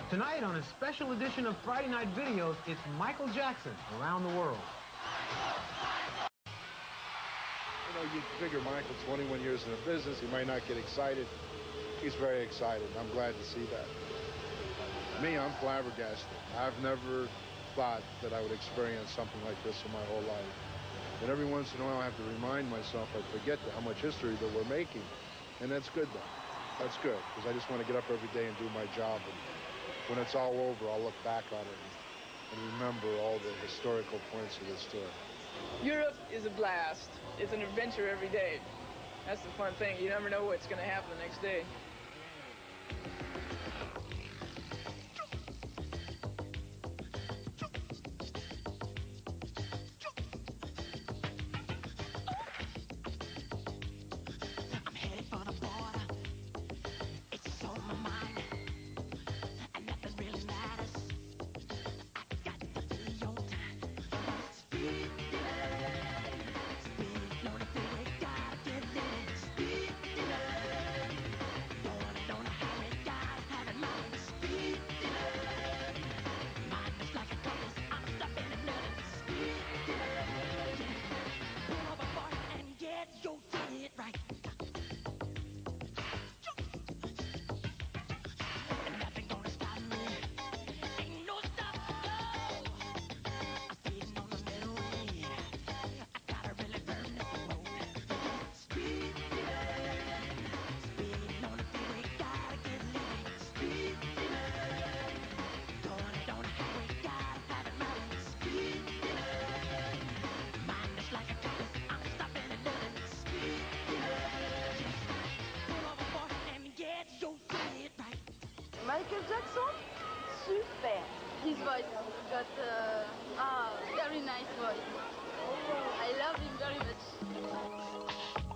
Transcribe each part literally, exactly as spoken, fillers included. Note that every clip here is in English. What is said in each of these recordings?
Tonight on a special edition of Friday Night Videos, it's Michael Jackson Around the World. You know, you figure Michael, twenty-one years in the business, he might not get excited. He's very excited. I'm glad to see that. Me, I'm flabbergasted. I've never thought that I would experience something like this in my whole life. And every once in a while, I have to remind myself, I forget how much history that we're making. And that's good, though. That's good, because I just want to get up every day and do my job. And when it's all over, I'll look back on it and, and remember all the historical points of this tour. Europe is a blast. It's an adventure every day. That's the fun thing. You never know what's going to happen the next day. Michael Jackson, super. His voice got uh, ah very nice voice. I love him very much.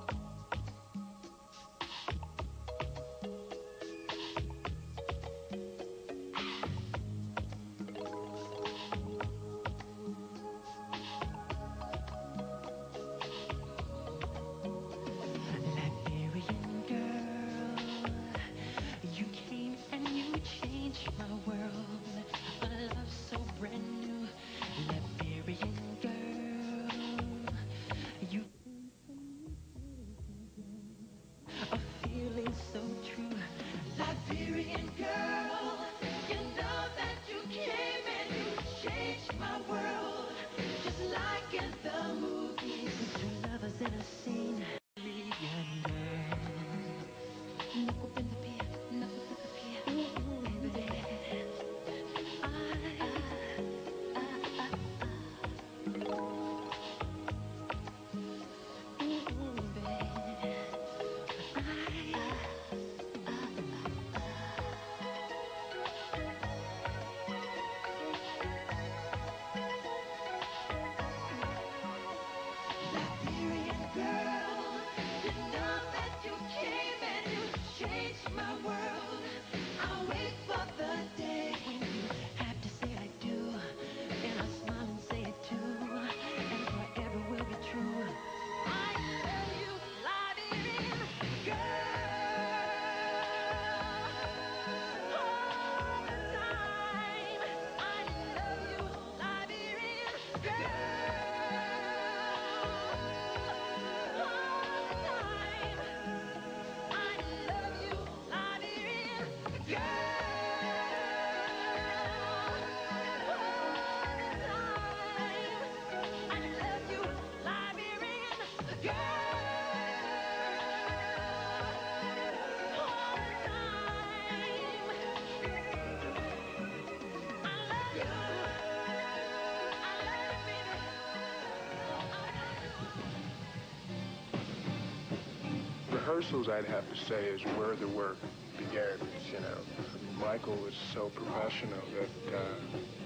Rehearsals, I'd have to say, is where the work began, you know. Michael was so professional that uh,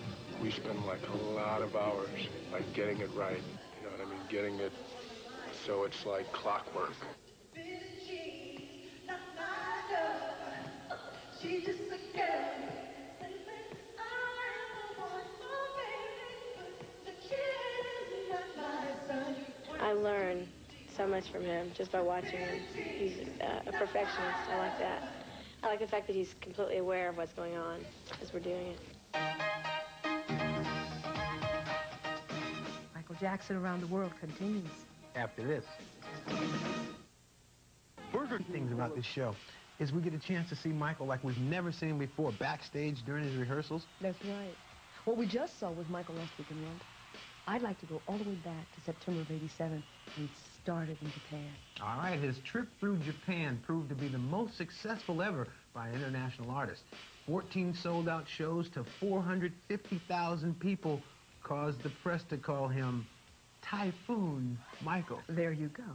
we spent like a lot of hours, like getting it right, you know what I mean, getting it so it's like clockwork. I learn so much from him just by watching him. He's uh, a perfectionist. I like that. I like the fact that he's completely aware of what's going on as we're doing it. Michael Jackson Around the World continues After this. Burger things about this show is we get a chance to see Michael like we've never seen him before, backstage during his rehearsals. That's right. What we just saw was Michael last week in London. I'd like to go all the way back to September of eighty-seven when he started in Japan. All right, his trip through Japan proved to be the most successful ever by an international artist. fourteen sold-out shows to four hundred fifty thousand people caused the press to call him Typhoon Michael. There you go.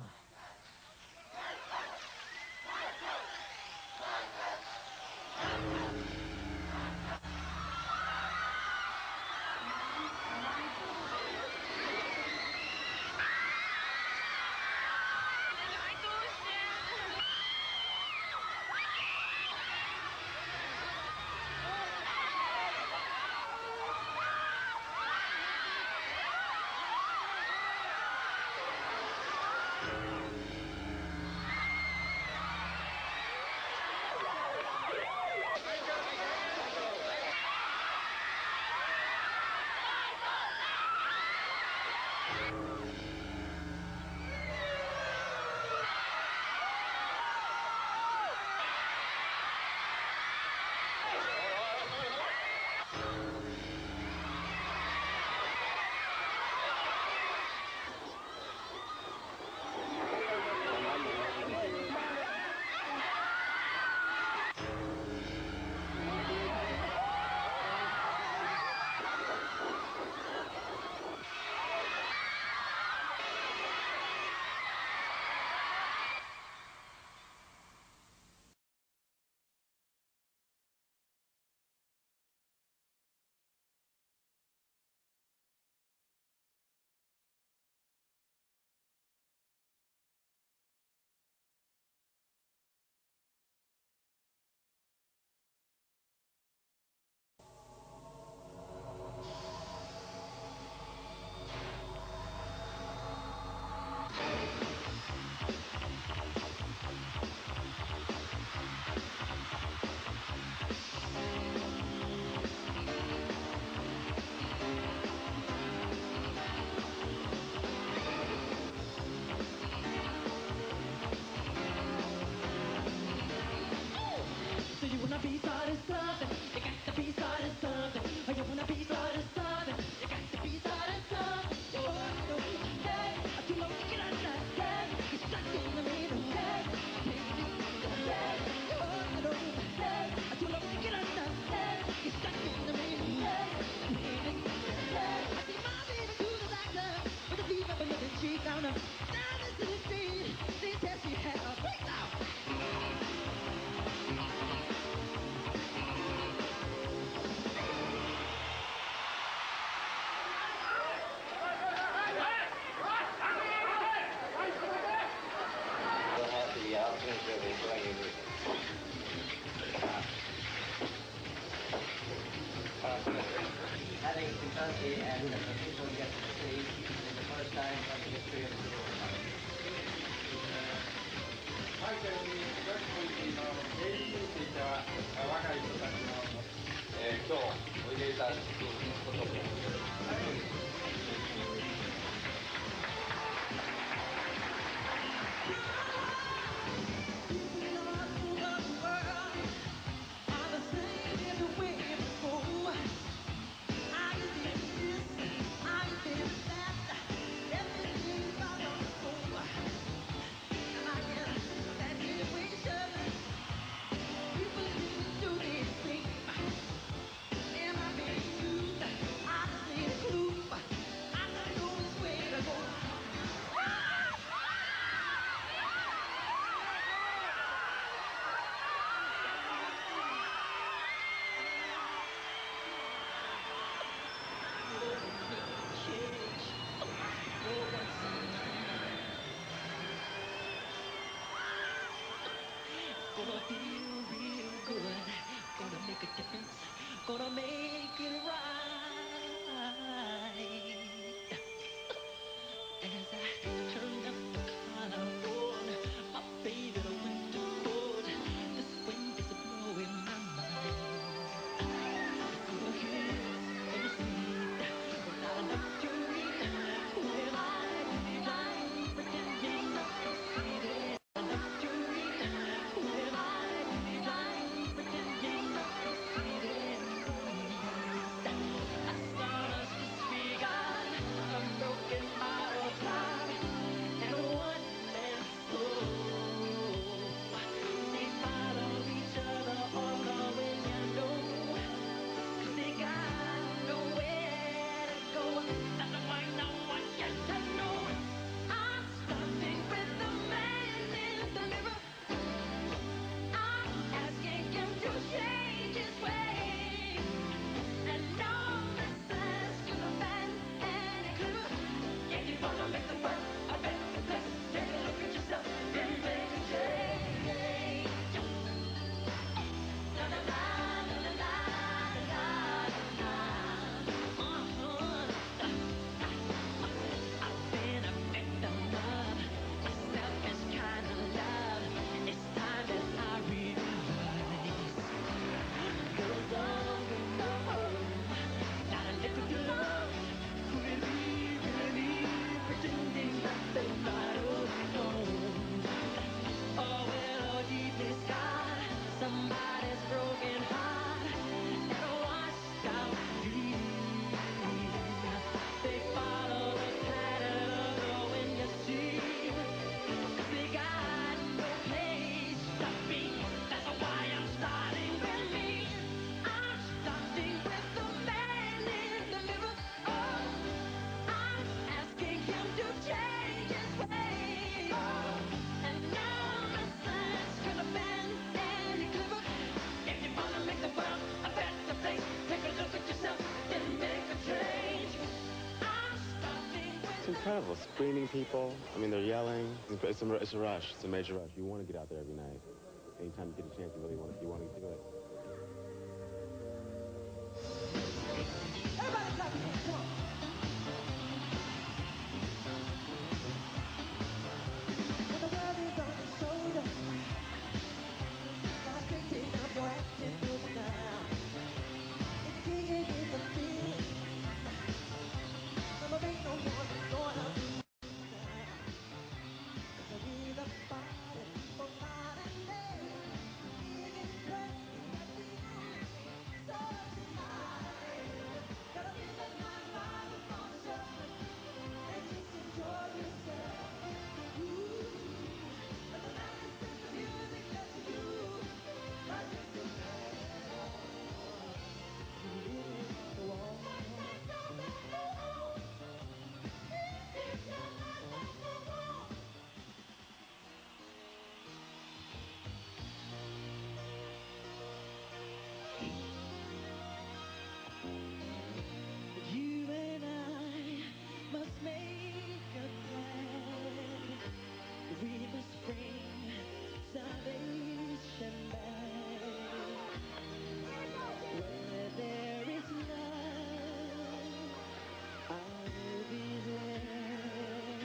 Having Kentucky and the people get to see is the first time in the history of the world. はい、じゃあ、ジャックというのは、ゲイについては、若い人たちの、えー、今日おいでいただくことで、 Gonna feel real good. Gonna make a difference. Gonna make it right. As I turn up the collar on my favorite winter coat, this wind is blowing. somebody's broken heart and a washed out dream. They follow the pattern of the wind, you see, 'cause they got no place to be. That's why I'm starting with me. I'm starting with the man in the mirror. Oh, I'm asking him to change his ways. Oh, and now nothing's gonna bend any clearer. If you wanna make the world a better place, take a look at yourself and make a change. I'm starting with It's incredible. Screaming people. I mean, they're yelling. It's a, it's a rush. It's a major rush. You want to get out there every night. Anytime you get a chance, you really want to, you want to do it. Everybody clap your hands, come on. When the world is on your shoulders, now straighten up your attitude now. If you can't get the feeling, there ain't no one that's gonna be now. So be the body for night and day. Big and crazy, so tonight, gotta be the night light of motion and just enjoy yourself. Ooh, but the night is the music that you I just enjoy it. You really want to walk. You and I must make a plan. We must bring salvation back. Where there is love, I'll be there.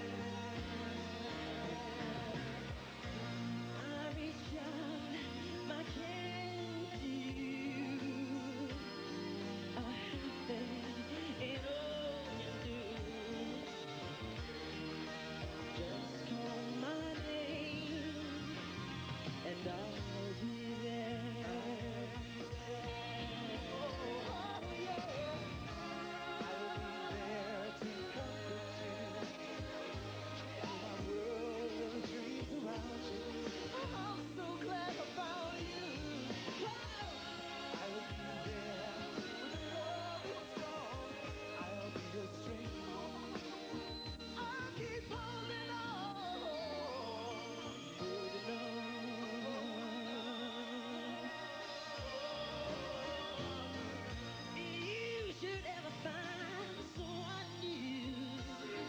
I reach out my hand to you. I have faith in all you do. Just call my name and I'll be there. Oh, yeah. I'll be there to comfort you. My world of dreams around you. I'm so glad I found you. I'll be there with a love that's strong. I'll be your strength. I'll keep holding on, holding on. You should ever find someone new.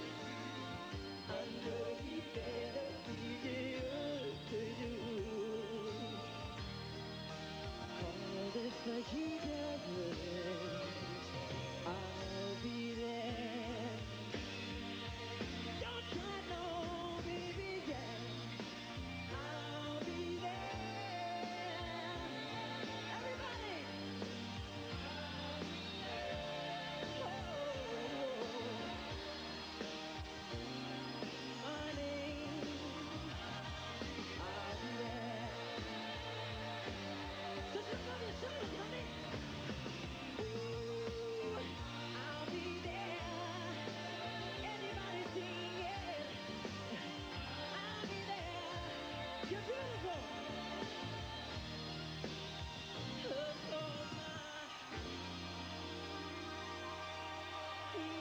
I know he better be good to you. 'Cause if he doesn't, I'll be there. Don't try no, baby, yeah. I'll be there. Everybody. Oh, my name. I'll be there. Just look over your shoulders, honey. Ooh, I'll be there. Anybody sing it? I'll be there. You're beautiful. Look on my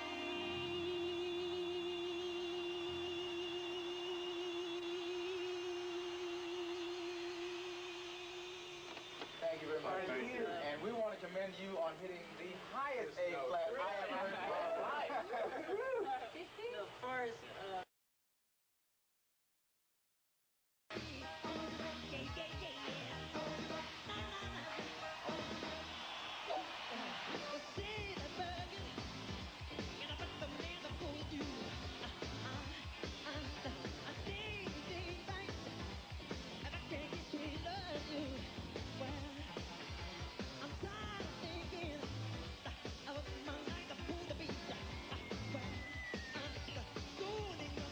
Thank you very much. Thank you. And we want to commend you on hitting the highest A flat I have heard in my life. As far as uh, Well, I'm schooling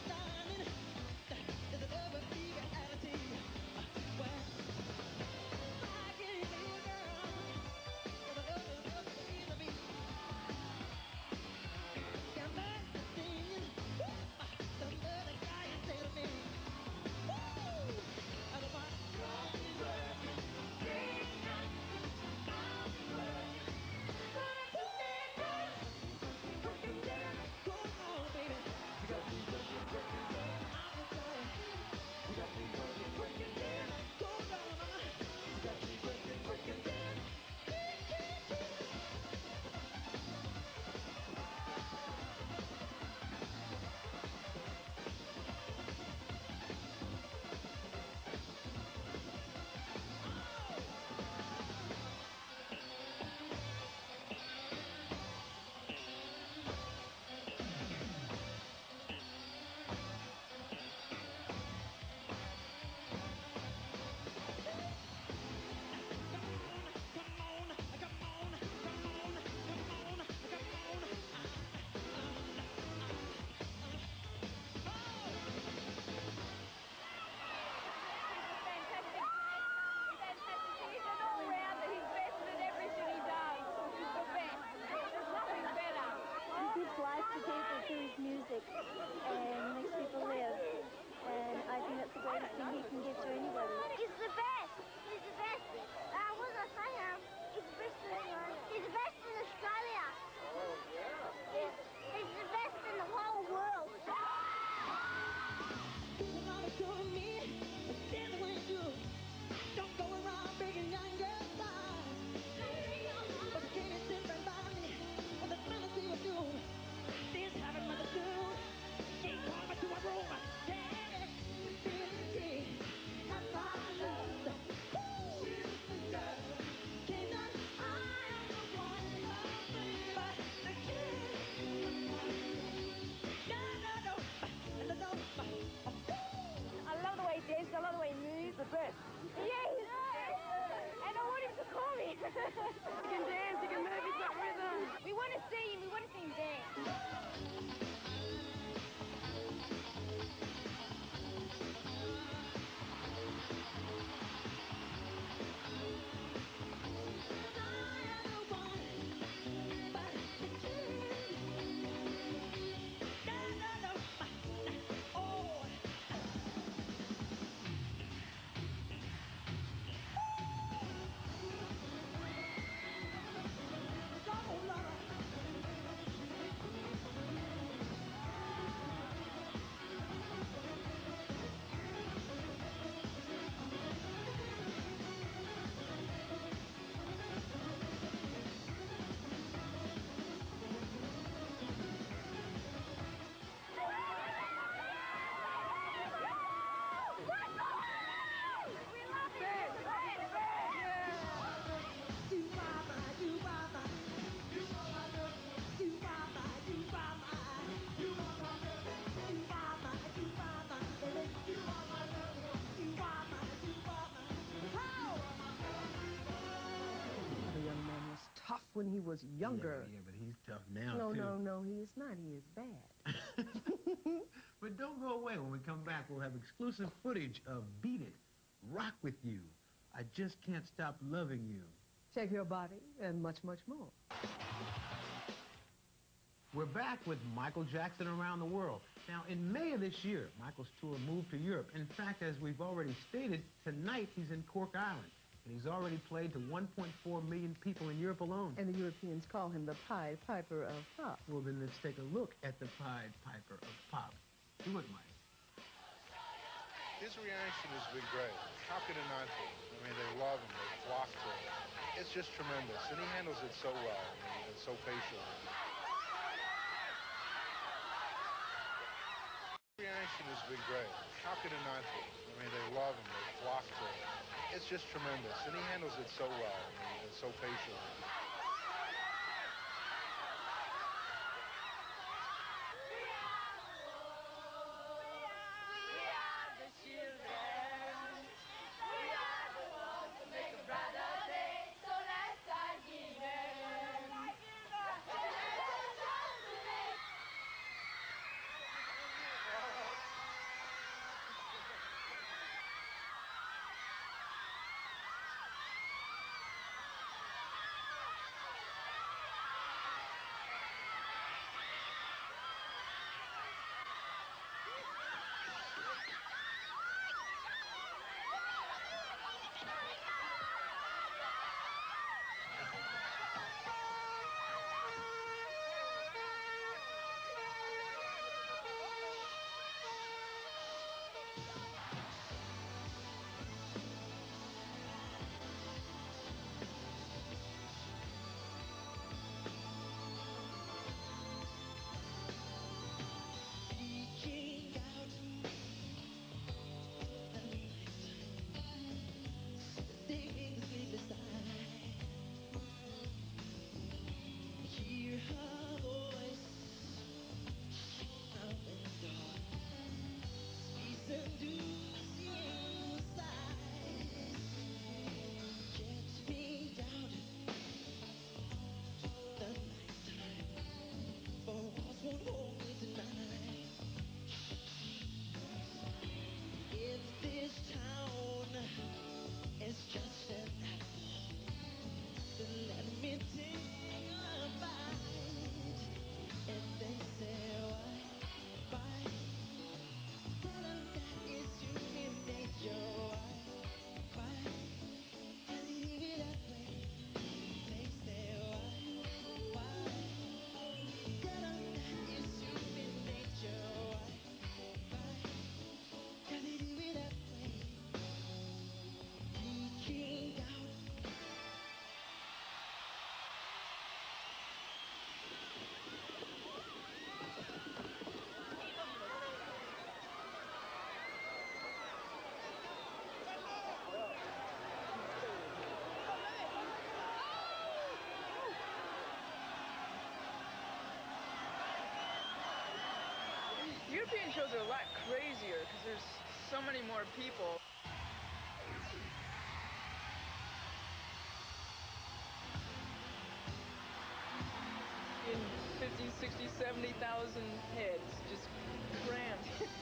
You can dance, you can move, you've got rhythm. We want to see him, we want to see him dance. The young man was tough when he was younger. Yeah, yeah, but he's tough now, no, too. No, no, he is not. He is bad. But don't go away. When we come back, we'll have exclusive footage of Beat It, Rock With You, I Just Can't Stop Loving You. Shake Your Body, and much, much more. We're back with Michael Jackson around the world. Now, in May of this year, Michael's tour moved to Europe. In fact, as we've already stated, tonight he's in Cork Island. And he's already played to one point four million people in Europe alone. And the Europeans call him the Pied Piper of Pop. Well, then let's take a look at the Pied Piper of Pop. Do it, Mike. His reaction has been great. How could it not be? I mean, they love him. They flock to him. It's just tremendous, and he handles it so well and, and so patiently. Reaction has been great. How could it not be? I mean, they love him. They flock to him. It's just tremendous, and he handles it so well and, and so patiently. European shows are a lot crazier because there's so many more people. sixty, seventy thousand heads just crammed.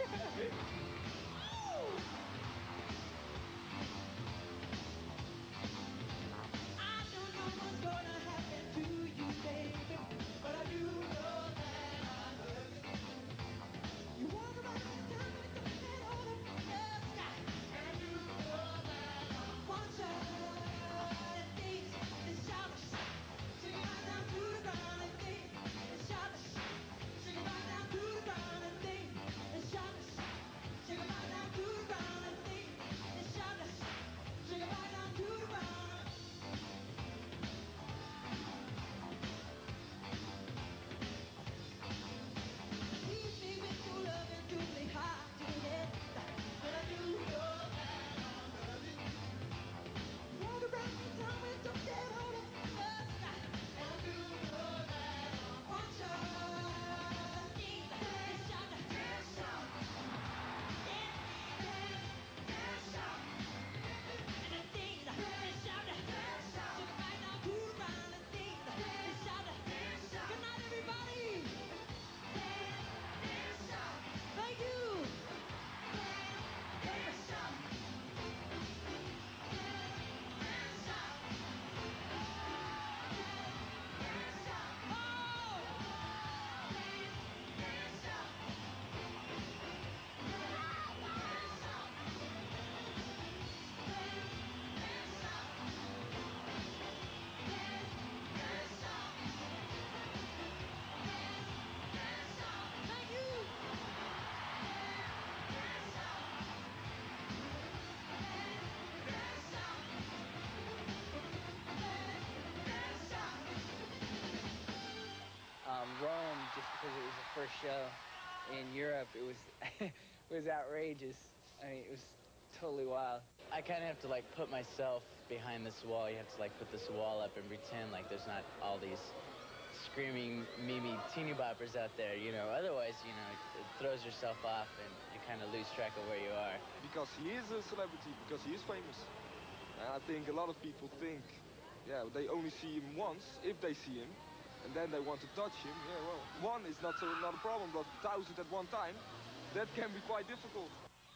Um, Rome, just because it was the first show in Europe, it was it was outrageous. I mean, it was totally wild. I kind of have to like put myself behind this wall. You have to like put this wall up and pretend like there's not all these screaming, mimi teeny boppers out there, you know. Otherwise, you know, it, it throws yourself off and you kind of lose track of where you are. Because he is a celebrity, because he is famous. And I think a lot of people think, yeah, they only see him once, if they see him, and then they want to touch him. Yeah, well, one is not, so, not a problem, but thousand at one time, that can be quite difficult.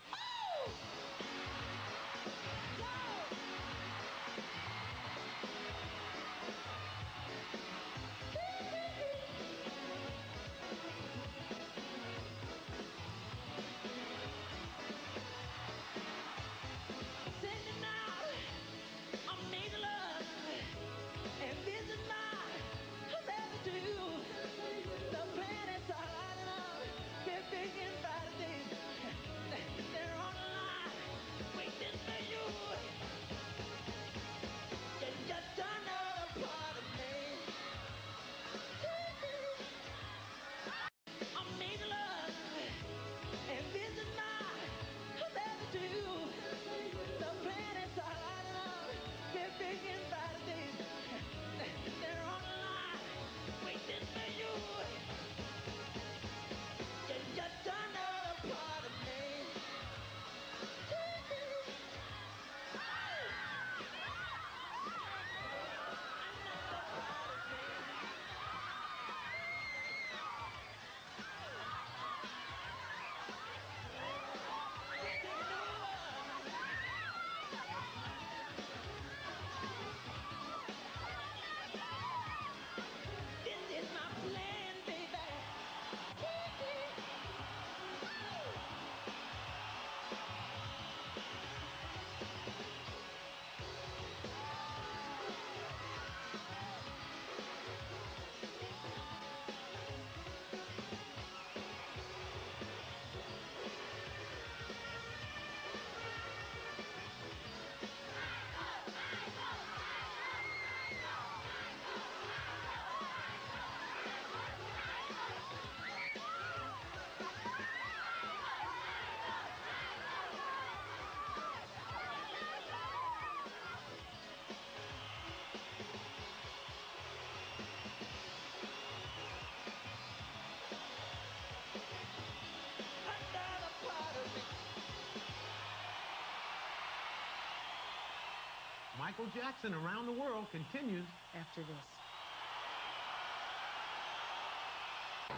Michael Jackson Around the World continues after this.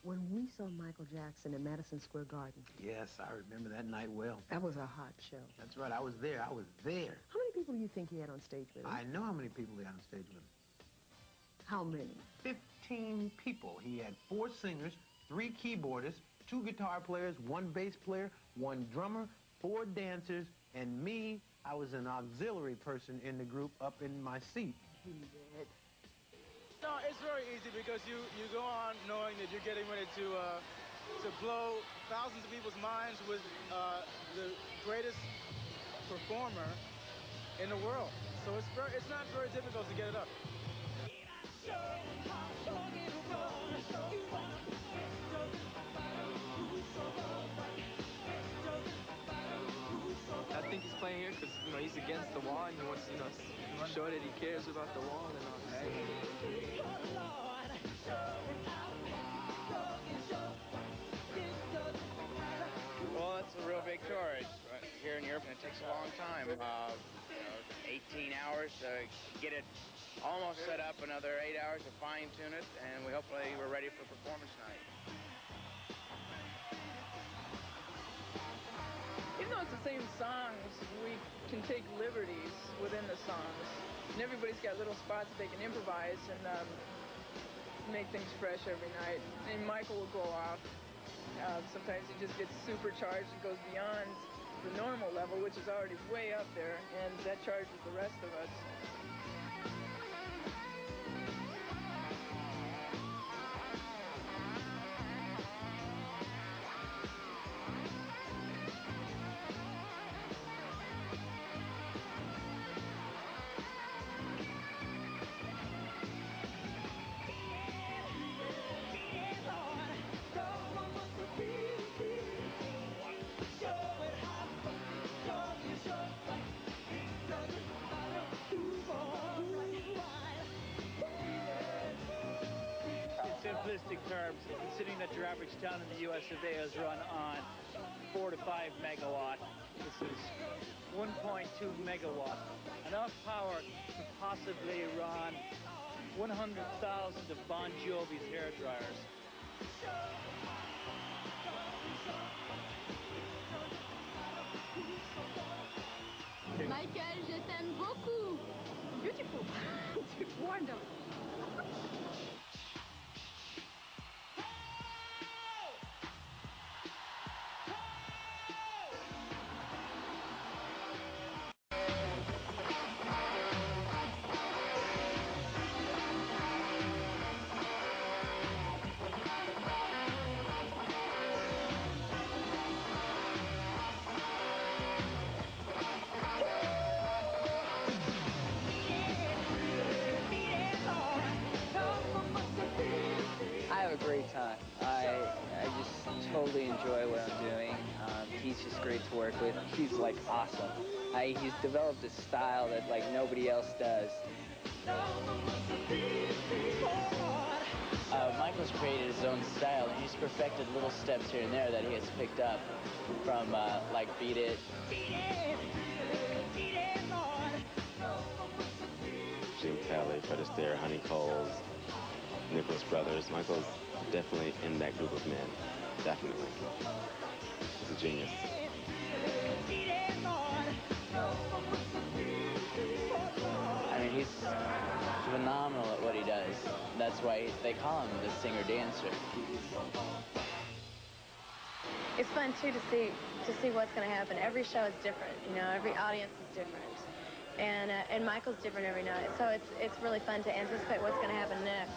When we saw Michael Jackson at Madison Square Garden. Yes, I remember that night well. That was a hot show. That's right, I was there, I was there. How many people do you think he had on stage with him? I know how many people he had on stage with him. How many? Fifteen people. He had four singers, three keyboardists, two guitar players, one bass player, one drummer, four dancers, and me, I was an auxiliary person in the group up in my seat. He did. No, it's very easy because you, you go on knowing that you're getting ready to uh, to blow thousands of people's minds with uh, the greatest performer in the world. So it's very, it's not very difficult to get it up. I think he's playing here because, you know, he's against the wall and he wants to, you know, show that he cares about the wall and all that. Well, it's a real big tour. It's, uh, here in Europe, and it takes a long time. Uh, you know, eighteen hours to get it almost set up, another eight hours to fine-tune it, and we hopefully we're ready for performance night. Even though it's the same songs, we can take liberties within the songs. And everybody's got little spots that they can improvise and um, make things fresh every night. And Michael will go off. Uh, sometimes he just gets supercharged and goes beyond the normal level, which is already way up there, and that charges the rest of us. Simplistic terms, considering that your average town in the U S of A is run on four to five megawatt, this is one point two megawatt. Enough power to possibly run one hundred thousand of Bon Jovi's hair dryers. Michael, je t'aime beaucoup. Beautiful. Wonderful. I have a great time. I I just totally enjoy what I'm doing. Um, he's just great to work with. He's like awesome. I, he's developed a style that like nobody else does. Uh, Michael's created his own style, and he's perfected little steps here and there that he has picked up from uh, like Beat It. Jim Kelly, Fred Astaire, Honey Coles, Nicholas Brothers. Michael's definitely in that group of men. Definitely. He's a genius. I mean, he's phenomenal at what he does. That's why they call him the singer-dancer. It's fun too to see to see what's going to happen. Every show is different, you know. Every audience is different, and uh, and Michael's different every night. So it's it's really fun to anticipate what's going to happen next.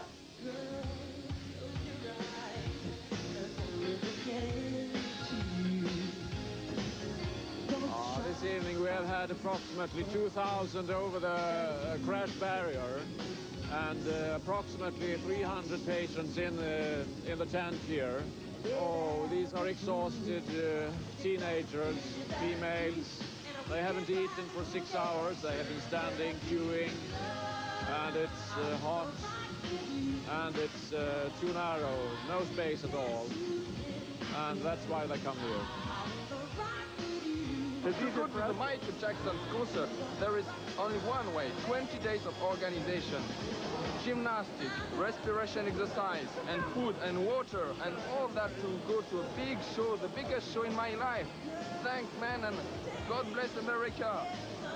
Uh, this evening we have had approximately two thousand over the uh, crash barrier, and uh, approximately three hundred patients in the in the tent here. Oh, these are exhausted uh, teenagers, females. They haven't eaten for six hours. They have been standing, queuing, and it's uh, hot, and it's uh, too narrow, no space at all, and that's why they come here. To go to the Michael Jackson concert, there is only one way, twenty days of organization. Gymnastics, respiration exercise, and food and water, and all that to go to a big show, the biggest show in my life. Thanks, man, and God bless America.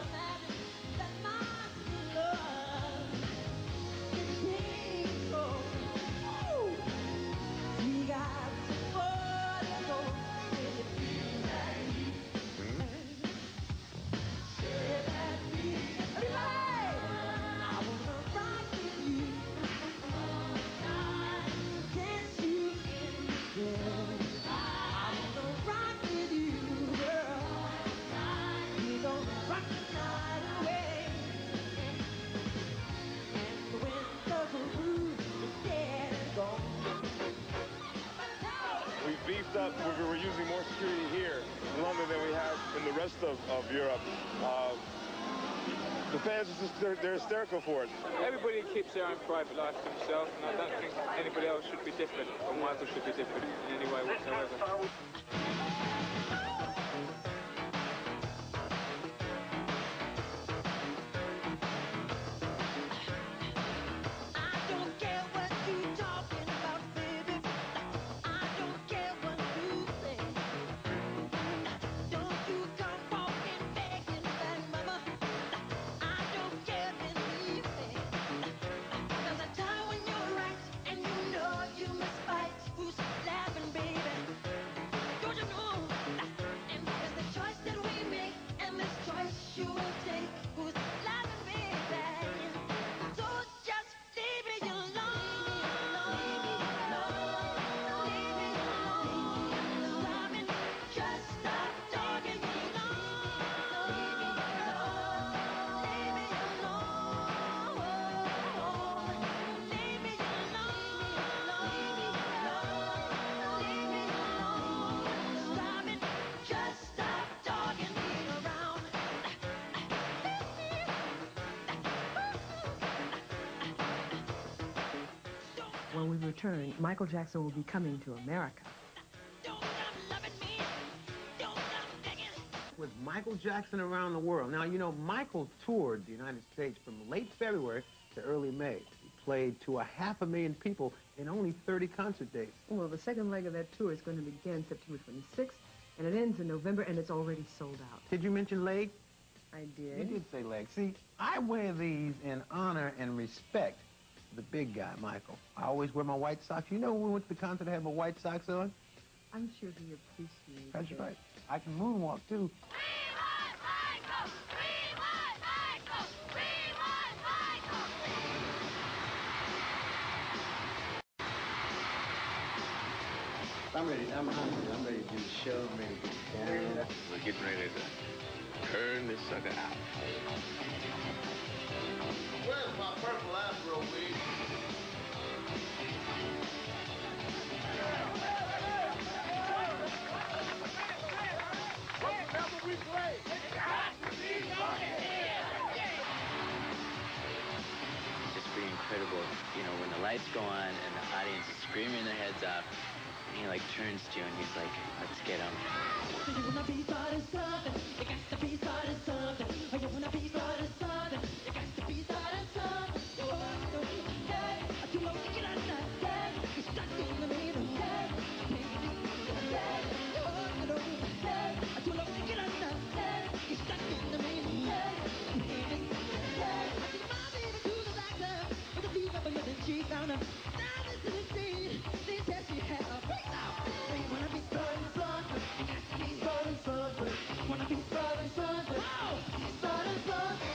We've beefed up. We're, we're using more security here in London than we have in the rest of, of Europe. Uh, the fans, are just, they're, they're hysterical for it. Everybody keeps their own private life to themselves, and I don't think anybody else should be different, or Michael should be different in any way whatsoever. When we return, Michael Jackson will be coming to America. With Michael Jackson around the world. Now, you know, Michael toured the United States from late February to early May. He played to a half a million people in only thirty concert dates. Well, the second leg of that tour is going to begin September twenty-sixth, and it ends in November, and it's already sold out. Did you mention leg? I did. You did say leg. See, I wear these in honor and respect for the big guy, Michael. I always wear my white socks. You know when we went to the concert, I had my white socks on? I'm sure he appreciates That's it. right. I can moonwalk, too. I'm ready. I'm hungry. I'm ready to do the show. I'm ready to get down. We're getting ready to turn this sucker out. Where's my purple afro wig? Whatever we play, it's got to be on the head. It's pretty incredible, you know, when the lights go on and the audience is screaming their heads off, and he like turns to you and he's like, let's get him. You wanna be starting something, you got to be starting something. You wanna be starting something, you got to be starting something. Hey, you know you can understand, you're stuck in the middle. Hey, hey, you know, hey, you know you can understand, you're stuck in the middle. Hey, hey, you might be able to do the black love, but the feet up a little cheek down. Now this is the scene, this says she had a breakdown. You wanna be starting something, you got to be starting something. Wanna be starting something, oh, starting something.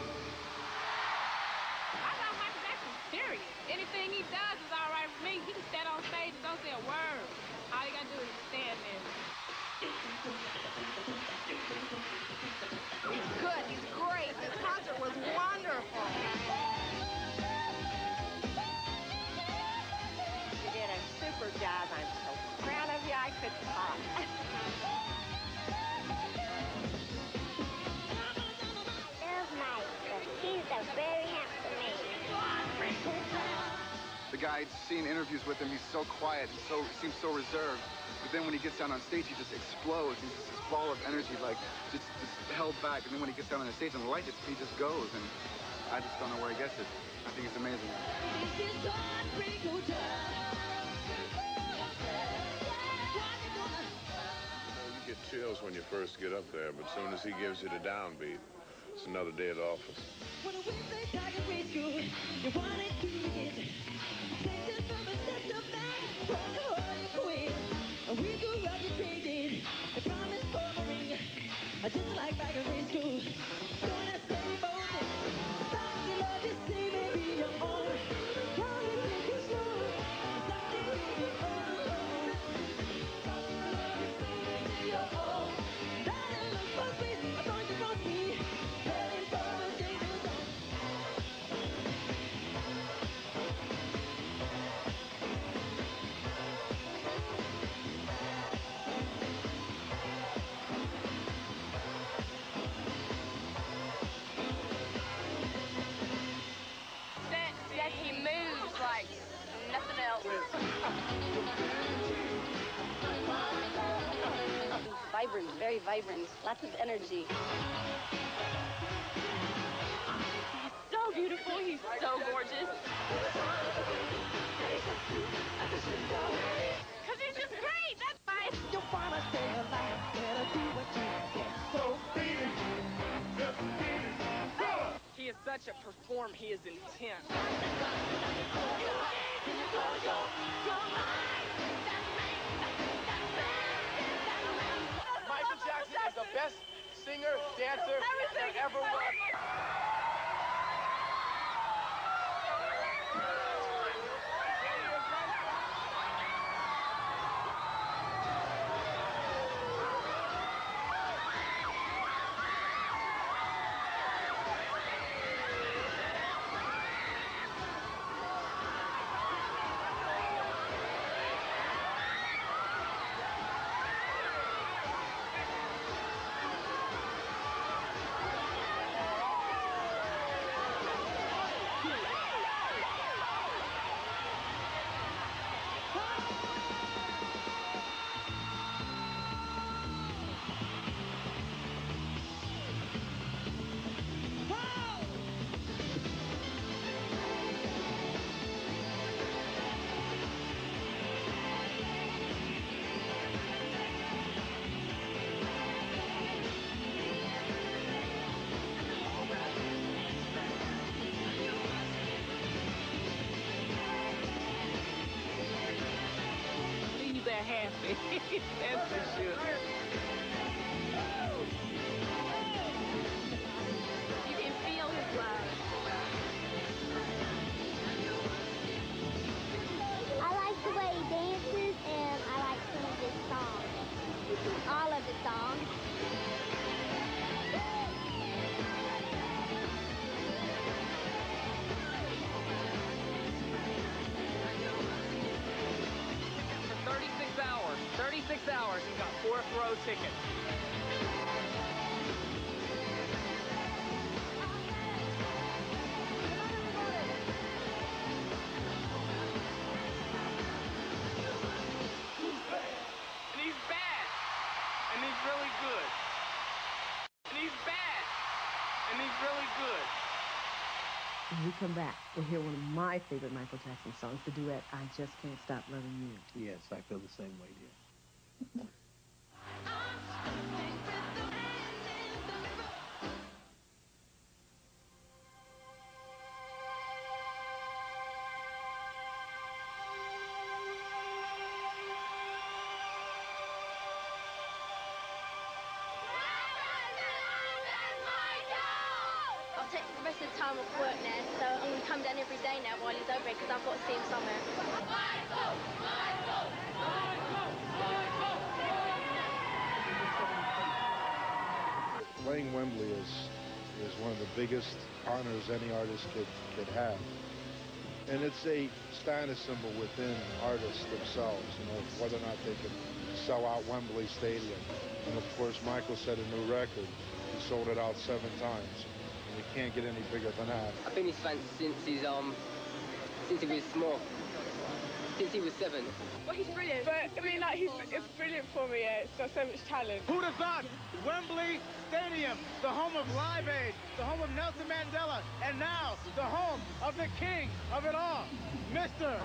I love Michael Jackson, period. Anything he does is all right with me. He can stand on stage and don't say a word. All you gotta do is stand there. He's good. He's great. This concert was wonderful. You did a super job. I'm so proud of you. I could talk. Love Mike. He's a very handsome man. the guy, seeing interviews with him, he's so quiet, he's so, he seems so reserved. But then when he gets down on stage, he just explodes. He's just this ball of energy, like, just, just held back. And then when he gets down on the stage and the light, just, he just goes. And I just don't know where he gets it. I think it's amazing. You get chills when you first get up there, but as soon as he gives you the downbeat, it's another day at the office. We grew up crazy, the promise for a ring, just like back in grade school. Gonna say both things, something love you say maybe you're on. Gonna take it slow, something you'll be on. Something love you say maybe you're on. That look for space, I thought you lost me, heading for a danger zone. That he moves like nothing else. Vibrant, very vibrant, lots of energy. He's so beautiful, he's so gorgeous. Because he's just great, that's why. You wanna stay alive, better do what you can. So beat it, just beat it. He is such a performer. He is intense. Michael Jackson is the best singer, dancer there ever was. They're happy. That's for sure. You can feel his love. I like the way he dances, and I like some of his songs. All of his songs. thirty-six hours. thirty-six hours. He's got fourth row tickets. And he's bad. And he's really good. And he's bad. And he's really good. When we come back, we'll hear one of my favorite Michael Jackson songs, the duet, I Just Can't Stop Loving You. Yes, I feel the same way, dear. I'll take the rest of the time off work now, so I'm going to come down every day now while he's over here, because I've got to see him somewhere. Michael! Michael! Michael! Michael! Playing Wembley is is one of the biggest honors any artist could, could have. And it's a status symbol within artists themselves, you know, whether or not they can sell out Wembley Stadium. And of course, Michael set a new record. He sold it out seven times. And you can't get any bigger than that. I've been his fan since he's um since he was small. Since he was seven. Well, he's brilliant. But, I mean, like, he's it's brilliant for me. Yeah. It's got so much talent. Who'd have thought? Wembley Stadium, the home of Live Aid, the home of Nelson Mandela, and now the home of the king of it all, Mister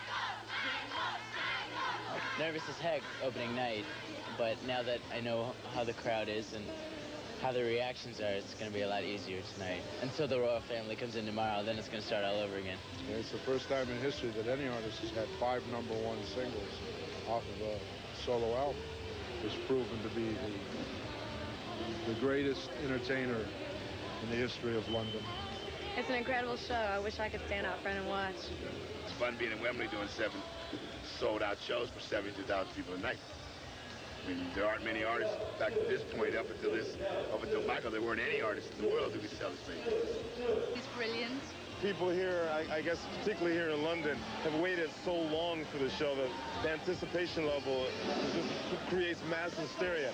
Nervous as heck opening night, but now that I know how the crowd is and how the reactions are, it's going to be a lot easier tonight. Until the royal family comes in tomorrow, then it's going to start all over again. Yeah, it's the first time in history that any artist has had five number one singles off of a solo album. It's proven to be the, the greatest entertainer in the history of London. It's an incredible show. I wish I could stand out front and watch. It's fun being in Wembley doing seven sold-out shows for seventy-two thousand people a night. I mean, there aren't many artists back to this point, up until this, up until Michael, there weren't any artists in the world who could sell as many. He's brilliant. People here, I, I guess particularly here in London, have waited so long for the show that the anticipation level just creates mass hysteria.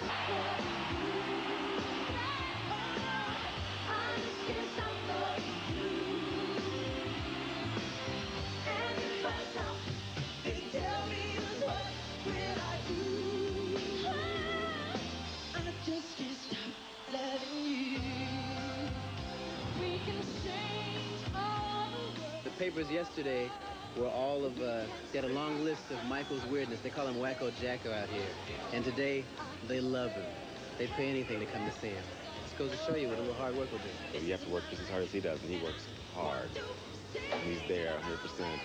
The papers yesterday were all of, uh, they had a long list of Michael's weirdness. They call him Wacko Jacko out here. And today, they love him. They pay anything to come to see him. This goes to show you what a little hard work will do. But you have to work just as hard as he does, and he works hard. And he's there one hundred percent.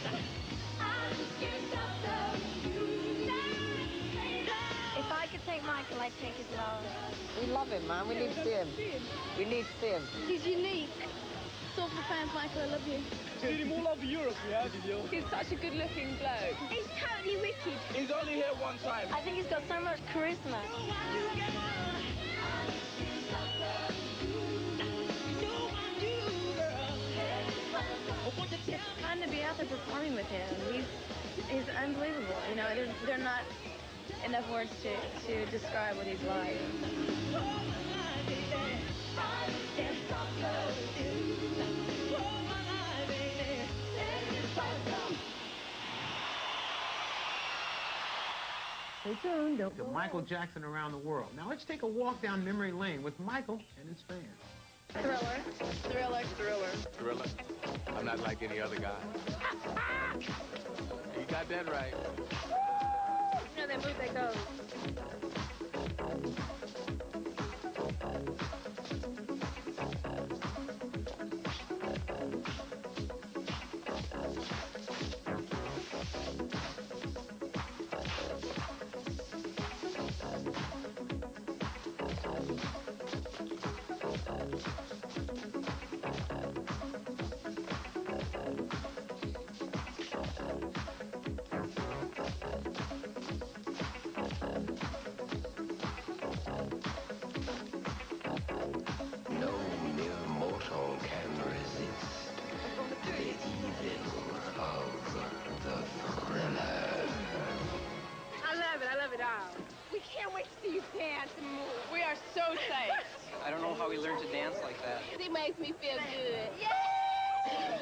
If I could take Michael, I'd take his love. We love him, man. We need to see him. We need to see him. He's unique. So for fans, Michael, I love you. Seen him all over Europe, we have you. He's such a good-looking bloke. He's totally wicked. He's only here one time. I think he's got so much charisma. It's fun to be out there performing with him. He's he's unbelievable. You know, there's there are not enough words to to describe what he's like. Stay tuned. Don't To go Michael away. Jackson Around the World. Now let's take a walk down memory lane with Michael and his fans. Thriller, thriller, thriller. Thriller. I'm not like any other guy. You got that right. You know that move that goes. No mere mortal can resist the evil of the thriller. I love it. I love it all. We can't wait to see you dance and move. We are so safe. I don't know how he learned to dance like that. He makes me feel good. Yeah!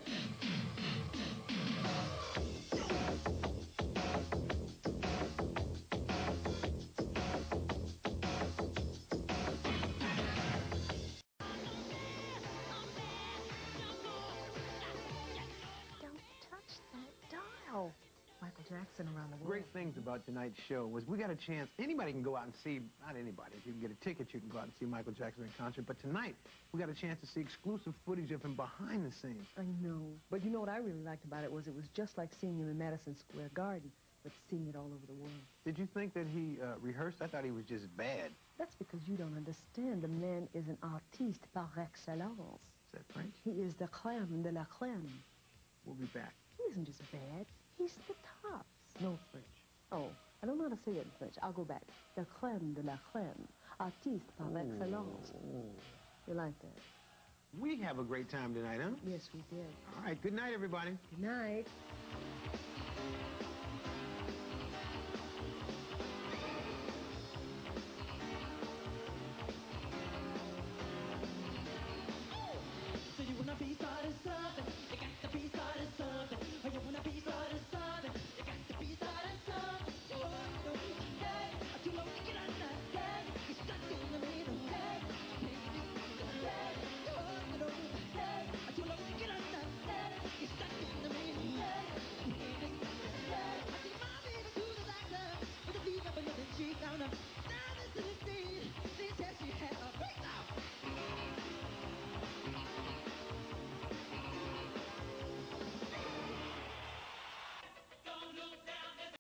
Don't touch that dial. Michael Jackson Around the World. Great things about tonight's show was we got a chance. Anybody can go out and see, not anybody. If you can get a ticket, you can go out and see Michael Jackson in concert. But tonight, we got a chance to see exclusive footage of him behind the scenes. I know. But you know what I really liked about it was it was just like seeing him in Madison Square Garden, but seeing it all over the world. Did you think that he uh, rehearsed? I thought he was just bad. That's because you don't understand. The man is an artiste par excellence. Is that French? He is the crème de la crème. We'll be back. He isn't just bad. He's the tops. No French. Oh, I don't know how to say it in French. I'll go back. The crème de la crème. Artiste par excellence. You like that? We have a great time tonight, huh? Yes, we did. All right, good night, everybody. Good night.